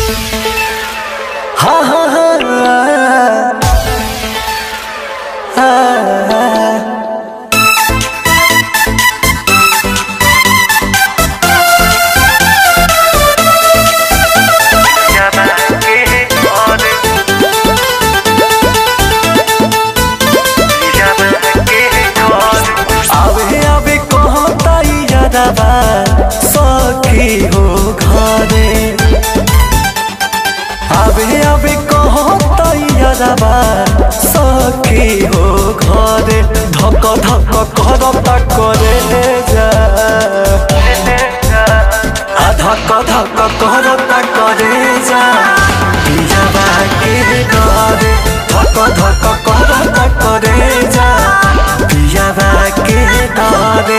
हा हा हा सखी हो घरे आबे आबे कहता यादबा सखी हो घरे धक धक करता करे जा धक धक करता करे जा पियाबा के डरे धक धक करता करे जा पियाबा के डरे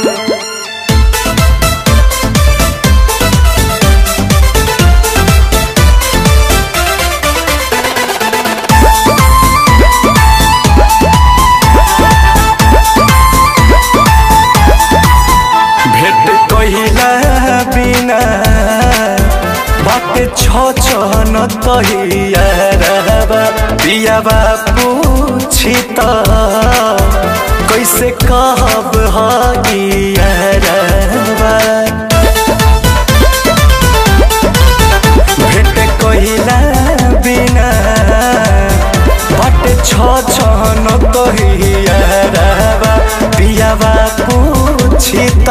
छन तहियारबा पियाबा पूछी त कैसे कहब हगियारबा भेट कहिला बिना बाटे छन तहियारबा पियाबा पूछी त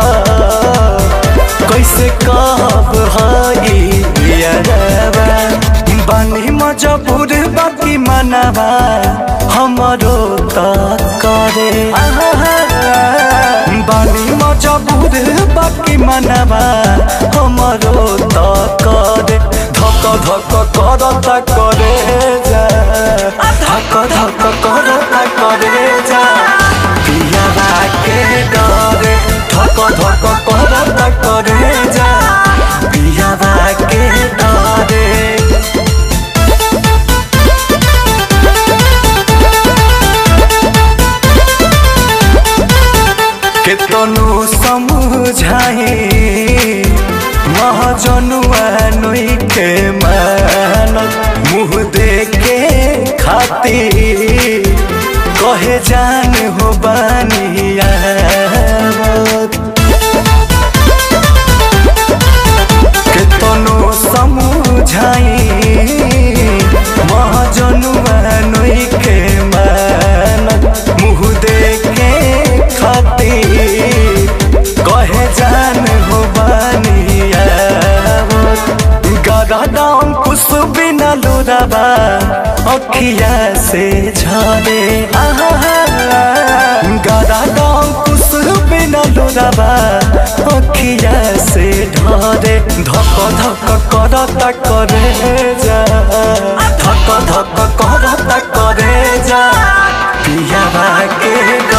कैसे कहब हगियारबा बानी मजबूर बाकी मनवा हमरो त करे बानी मजबूर बाकी मनवा हमरो त करे धक धक करता करे जा धक धक करता करे जा पियाबा के डरे धक धक करता करे जा पियाबा के डरे केतनु समझाए महाजनुआ नई के मान मुँह देखे खातिर कहे जान हो बानिया केतनु समझाए महाजनुआ नई के मान मुँह देखे खातिर कहे जान हो बानिया गदाम कुछ बिना लुराबा अखिया से झरे गदाम कुछ बिना लुराबा अखिया से ढरे धक धक करता करे जा धक धक करता करे जा पियाबा के